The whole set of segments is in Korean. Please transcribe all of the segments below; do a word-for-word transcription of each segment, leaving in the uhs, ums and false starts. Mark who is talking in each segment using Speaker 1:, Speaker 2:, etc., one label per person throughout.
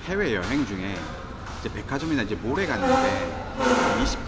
Speaker 1: 해외 여행 중에 이제 백화점이나 이제 몰에 갔는데 이십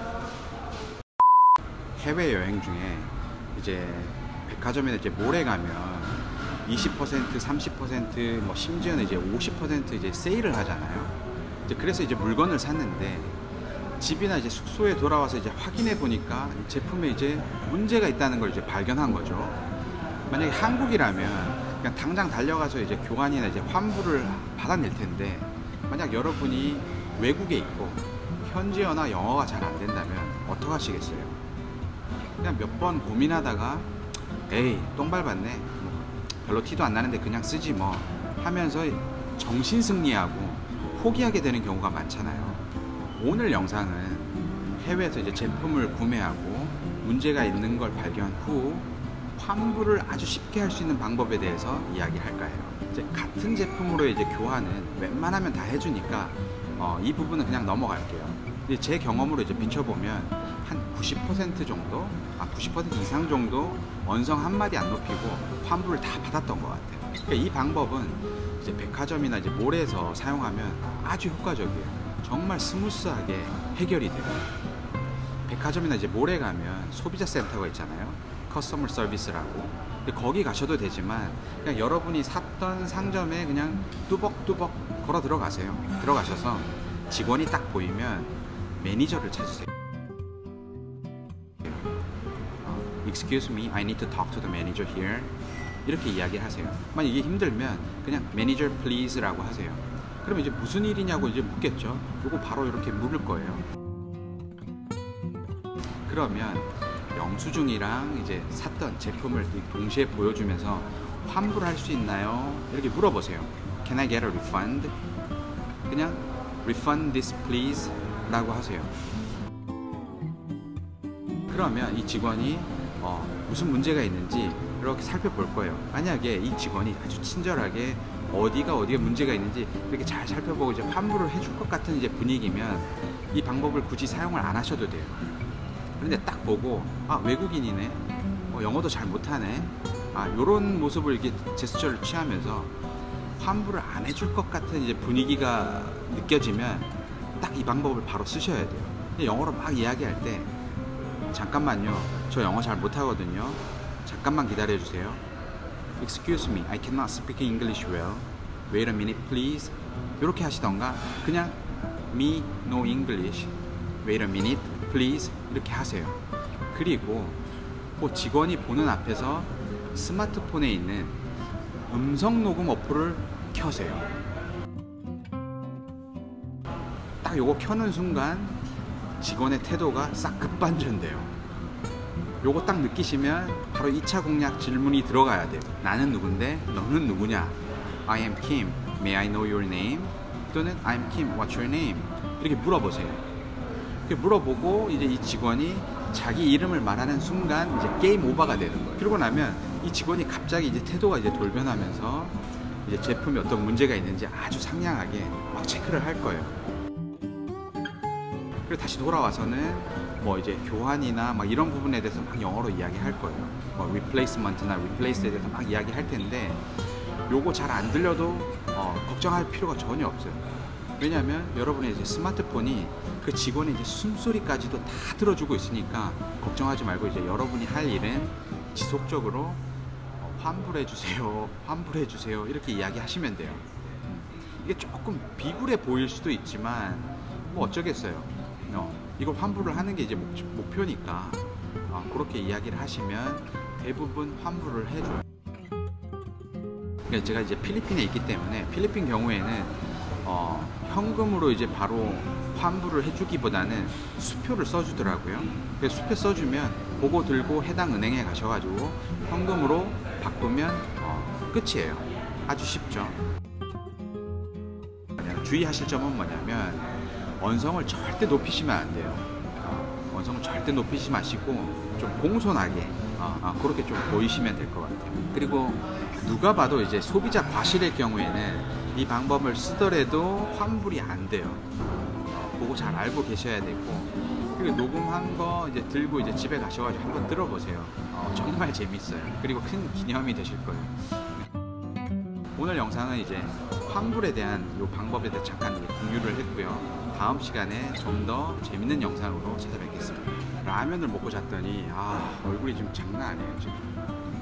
Speaker 1: 해외 여행 중에 이제 백화점이나 이제 몰에 가면 이십 퍼센트, 삼십 퍼센트, 뭐 심지어는 이제 오십 퍼센트 이제 세일을 하잖아요. 이제 그래서 이제 물건을 샀는데 집이나 이제 숙소에 돌아와서 이제 확인해 보니까 제품에 이제 문제가 있다는 걸 이제 발견한 거죠. 만약에 한국이라면 그냥 당장 달려가서 이제 교환이나 이제 환불을 받아낼 텐데, 만약 여러분이 외국에 있고 현지어나 영어가 잘 안 된다면 어떡 하시겠어요? 그냥 몇 번 고민하다가 에이 똥 밟았네, 뭐 별로 티도 안 나는데 그냥 쓰지 뭐 하면서 정신 승리하고 포기하게 되는 경우가 많잖아요. 오늘 영상은 해외에서 이제 제품을 구매하고 문제가 있는 걸 발견 후 환불을 아주 쉽게 할 수 있는 방법에 대해서 이야기할까 해요. 이제 같은 제품으로 이제 교환은 웬만하면 다 해주니까 어, 이 부분은 그냥 넘어갈게요. 근데 제 경험으로 이제 비춰보면 한 구십 퍼센트 정도, 아 구십 퍼센트 이상 정도 언성 한마디 안 높이고 환불을 다 받았던 것 같아요. 그러니까 이 방법은 이제 백화점이나 이제 몰에서 사용하면 아주 효과적이에요. 정말 스무스하게 해결이 돼요. 백화점이나 이제 몰에 가면 소비자 센터가 있잖아요. 커스터머 서비스라고. 근데 거기 가셔도 되지만 그냥 여러분이 샀던 상점에 그냥 뚜벅뚜벅 걸어 들어가세요. 들어가셔서 직원이 딱 보이면 매니저를 찾으세요. Excuse me, I need to talk to the manager here. 이렇게 이야기하세요. 만약 이게 힘들면 그냥 Manager please 라고 하세요. 그럼 이제 무슨 일이냐고 이제 묻겠죠. 요거 바로 이렇게 물을 거예요. 그러면 영수증이랑 이제 샀던 제품을 동시에 보여주면서 환불할 수 있나요? 이렇게 물어보세요. Can I get a refund? 그냥 refund this please 라고 하세요. 그러면 이 직원이 어, 무슨 문제가 있는지 이렇게 살펴볼 거예요. 만약에 이 직원이 아주 친절하게 어디가 어디가 문제가 있는지 이렇게 잘 살펴보고 이제 환불을 해줄 것 같은 이제 분위기면 이 방법을 굳이 사용을 안 하셔도 돼요. 그런데 딱 보고 아 외국인이네, 어, 영어도 잘 못하네, 아 요런 모습을 이렇게 제스처를 취하면서 환불을 안 해줄 것 같은 이제 분위기가 느껴지면 딱 이 방법을 바로 쓰셔야 돼요. 영어로 막 이야기할 때 잠깐만요, 저 영어 잘 못하거든요, 잠깐만 기다려주세요. Excuse me, I cannot speak English well. Wait a minute please. 이렇게 하시던가 그냥 Me no English. Wait a minute please. 이렇게 하세요. 그리고 그 직원이 보는 앞에서 스마트폰에 있는 음성 녹음 어플을 켜세요. 딱 요거 켜는 순간 직원의 태도가 싹 급반전돼요. 요거 딱 느끼시면 바로 이 차 공략 질문이 들어가야 돼요. 나는 누군데 너는 누구냐? I am Kim. May I know your name? 또는 I'm Kim. What's your name? 이렇게 물어보세요. 이렇게 물어보고 이제 이 직원이 자기 이름을 말하는 순간 이제 게임 오버가 되는 거예요. 그러고 나면 이 직원이 갑자기 이제 태도가 이제 돌변하면서 이제 제품에 어떤 문제가 있는지 아주 상냥하게 막 체크를 할 거예요. 그리고 다시 돌아와서는 뭐 이제 교환이나 막 이런 부분에 대해서 막 영어로 이야기할 거예요. 뭐 replacement나 replace에 대해서 막 이야기할 텐데 요거 잘 안 들려도 어, 걱정할 필요가 전혀 없어요. 왜냐하면 여러분의 이제 스마트폰이 그 직원의 이제 숨소리까지도 다 들어주고 있으니까 걱정하지 말고 이제 여러분이 할 일은 지속적으로 어, 환불해 주세요, 환불해 주세요 이렇게 이야기하시면 돼요. 이게 조금 비굴해 보일 수도 있지만 뭐 어쩌겠어요. 어, 이걸 환불을 하는 게 이제 목, 목표니까 어, 그렇게 이야기를 하시면 대부분 환불을 해줘요. 그러니까 제가 이제 필리핀에 있기 때문에 필리핀 경우에는 어, 현금으로 이제 바로 환불을 해주기보다는 수표를 써주더라고요. 그래서 수표 써주면 그거 들고 해당 은행에 가셔가지고 현금으로 바꾸면 어, 끝이에요. 아주 쉽죠. 주의하실 점은 뭐냐면 언성을 절대 높이시면 안 돼요. 어, 언성을 절대 높이지 마시고 좀 공손하게 어, 어, 그렇게 좀 보이시면 될 것 같아요. 그리고 누가 봐도 이제 소비자 과실의 경우에는 이 방법을 쓰더라도 환불이 안 돼요. 어, 그거 잘 알고 계셔야 되고, 그리고 녹음한 거 이제 들고 이제 집에 가셔가지고 한번 들어보세요. 어, 정말 재밌어요. 그리고 큰 기념이 되실 거예요. 오늘 영상은 이제 환불에 대한 요 방법에 대해 잠깐 공유를 했고요. 다음 시간에 좀 더 재밌는 영상으로 찾아뵙겠습니다. 라면을 먹고 잤더니 아 얼굴이 좀 장난 아니에요 지금.